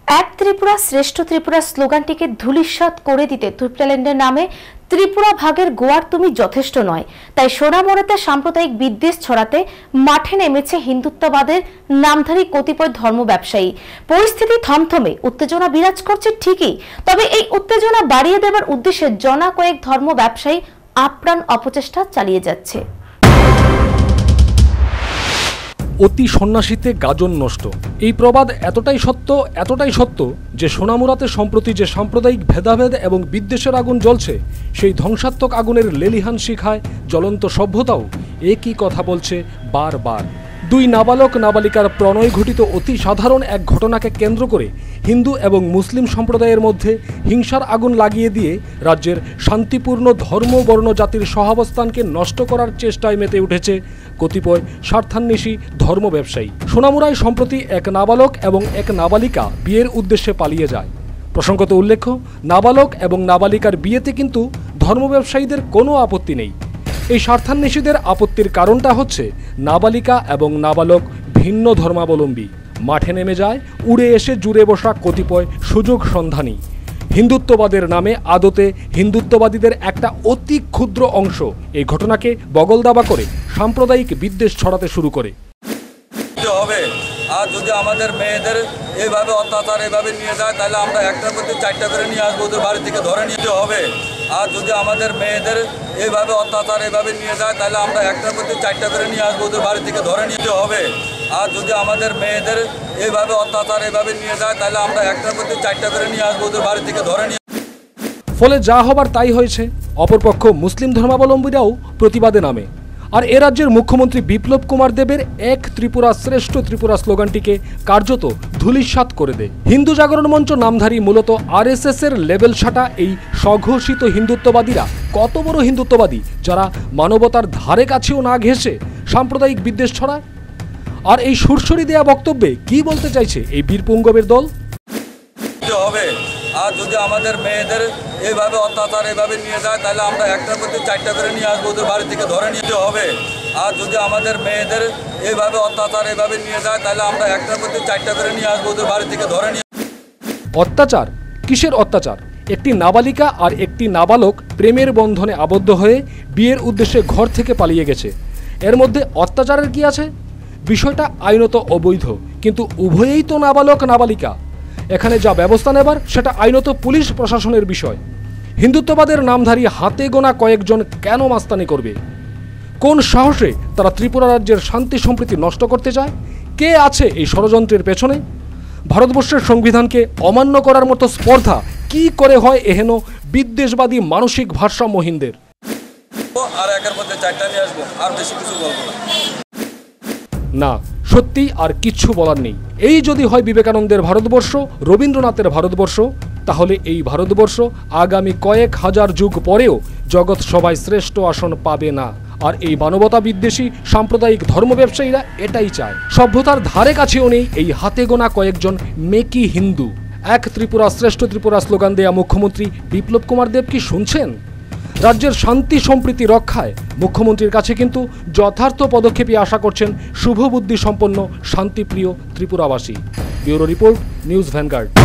এক ত্রিপুরা শ্রেষ্ঠ ত্রিপুরা স্লোগানটিকে ধূলিসাৎ করে দিতে ত্রিপুরাল্যান্ডের নামে ত্রিপুরা ভাগের গোয়ার তুমি যথেষ্ট নয়, তাই সোনামুড়াতে সাম্প্রদায়িক বিদ্বেষ ছড়াতে মাঠে নেমেছে হিন্দুত্ববাদের নামধারী কতিপয় ধর্ম ব্যবসায়ী। পরিস্থিতি থমথমে, উত্তেজনা বিরাজ করছে ঠিকই, তবে এই উত্তেজনা বাড়িয়ে দেবার উদ্দেশ্যে জনা কয়েক ধর্ম ব্যবসায়ী আপ্রাণ অপচেষ্টা চালিয়ে যাচ্ছে। অতি সন্ন্যাসীতে গাজন নষ্ট, এই প্রবাদ এতটাই সত্য যে সোনামুড়াতে সম্প্রতি যে সাম্প্রদায়িক ভেদাভেদ এবং বিদ্বেষের আগুন জ্বলছে, সেই ধ্বংসাত্মক আগুনের লেলিহান শিখায় জ্বলন্ত সভ্যতাও একই কথা বলছে বারবার। দুই নাবালক নাবালিকার প্রণয় ঘটিত অতি সাধারণ এক ঘটনাকে কেন্দ্র করে হিন্দু এবং মুসলিম সম্প্রদায়ের মধ্যে হিংসার আগুন লাগিয়ে দিয়ে রাজ্যের শান্তিপূর্ণ ধর্ম বর্ণ জাতির সহাবস্থানকে নষ্ট করার চেষ্টায় মেতে উঠেছে কতিপয় স্বার্থান্বেষী ধর্ম ব্যবসায়ী। সোনামুড়ায় সম্প্রতি এক নাবালক এবং এক নাবালিকা বিয়ের উদ্দেশ্যে পালিয়ে যায়। প্রসঙ্গত উল্লেখ্য, নাবালক এবং নাবালিকার বিয়েতে কিন্তু ধর্ম ব্যবসায়ীদের কোনো আপত্তি নেই। এই স্বার্থান্বেষীদের আপত্তির কারণটা হচ্ছে নাবালিকা এবং নাবালক ভিন্ন ধর্মাবলম্বী। মাঠে নেমে যায় উড়ে এসে জুড়ে বসা কতিপয় সুযোগ সন্ধানী। হিন্দুত্ববাদের নামে আদতে হিন্দুত্ববাদীদের একটা অতি ক্ষুদ্র অংশ এই ঘটনাকে বগলদাবা করে সাম্প্রদায়িক বিদ্বেষ ছড়াতে শুরু করে। আর যদি আমাদের মেয়েদের এইভাবে অত্যাচার এইভাবে নিয়ে যায়, তাহলে আমরা একটার প্রতি চারটা করে নিয়ে আসবো, ওদের বাড়ি থেকে ধরে নিতে হবে। আর যদি আমাদের মেয়েদের এইভাবে অত্যাচার এইভাবে নিয়ে যায়, তাহলে আমরা একটার প্রতি চারটা করে নিয়ে আসবো, ওদের বাড়ি থেকে ধরে নিতে হবে। আর যদি আমাদের মেয়েদের এইভাবে অত্যাচার এইভাবে নিয়ে যায়, তাহলে আমরা একটার প্রতি চারটা করে নিয়ে আসবো, ওদের বাড়ি থেকে ধরে নিয়ে। ফলে যা হবার তাই হয়েছে। অপরপক্ষ মুসলিম ধর্মাবলম্বীরাও প্রতিবাদে নামে। আর এ রাজ্যের মুখ্যমন্ত্রী বিপ্লব কুমার দেবের এক ত্রিপুরা শ্রেষ্ঠ ত্রিপুরা স্লোগানটিকে কার্যত ধূলিসাৎ করে দেয়। হিন্দু জাগরণ মঞ্চ নামধারী মূলত RSS এর লেবেল ছাটা এই স্বঘোষিত হিন্দুত্ববাদীরা কত বড় হিন্দুত্ববাদী, যারা মানবতার ধারে কাছেও না ঘেঁষে সাম্প্রদায়িক বিদ্বেষ ছড়ায়। আর এই সুরসুরি দেয়া বক্তব্যে কি বলতে চাইছে এই বীরপুঙ্গবের দল? আর যদি আমাদের মেয়েদের এইভাবে অত্যাচার এইভাবে নিয়ে যায়, তাহলে আমরা একটার প্রতি চারটা করে নিয়ে আসবো, ওদের বাড়ি থেকে ধরে নিতে হবে। আর যদি আমাদের মেয়েদের এইভাবে অত্যাচার এইভাবে নিয়ে যায়, তাহলে আমরা একটার প্রতি চারটা করে নিয়ে আসবো, ওদের বাড়ি থেকে ধরে নিয়ে। অত্যাচার? কিসের অত্যাচার? একটি নাবালিকা আর একটি নাবালক প্রেমের বন্ধনে আবদ্ধ হয়ে বিয়ের উদ্দেশ্যে ঘর থেকে পালিয়ে গেছে, এর মধ্যে অত্যাচারের কি আছে? বিষয়টা আইনত অবৈধ, কিন্তু উভয়েই তো নাবালক নাবালিকা। এখানে যা ব্যবস্থা নেবার সেটা আইনত পুলিশ প্রশাসনের বিষয়। হিন্দুত্ববাদের নামধারী হাতে গোনা কয়েকজন কেন মাস্তানি করবে? কোন সাহসে তারা ত্রিপুরা রাজ্যের শান্তি সম্প্রীতি নষ্ট করতে চায়? কে আছে এই ষড়যন্ত্রের পেছনে? ভারতবর্ষের সংবিধানকে অমান্য করার মতো স্পর্ধা কি করে হয় এহেন বিদ্বেষবাদী মানসিক ভারসাম্যহীনদের? আর একের মধ্যে চারটা নিয়ে আসবো, আর বেশি কিছু বলবো না, সত্যি আর কিচ্ছু বলার নেই। এই যদি হয় বিবেকানন্দের ভারতবর্ষ, রবীন্দ্রনাথের ভারতবর্ষ, তাহলে এই ভারতবর্ষ আগামী কয়েক হাজার যুগ পরেও জগৎ সভায় শ্রেষ্ঠ আসন পাবে না। আর এই মানবতা বিদ্বেষী সাম্প্রদায়িক ধর্ম ব্যবসায়ীরা এটাই চায়। সভ্যতার ধারে কাছেও নেই এই হাতে গোনা কয়েকজন মেকি হিন্দু। এক ত্রিপুরা শ্রেষ্ঠ ত্রিপুরা স্লোগান দেয়া মুখ্যমন্ত্রী বিপ্লব কুমার দেব কি শুনছেন? রাজ্যের শান্তি সম্প্রীতি রক্ষায় মুখ্যমন্ত্রীর কাছে কিন্তু যথার্থ পদক্ষেপই আশা করছেন শুভবুদ্ধি সম্পন্ন শান্তিপ্রিয় ত্রিপুরাবাসী। Bureau report, News vanguard.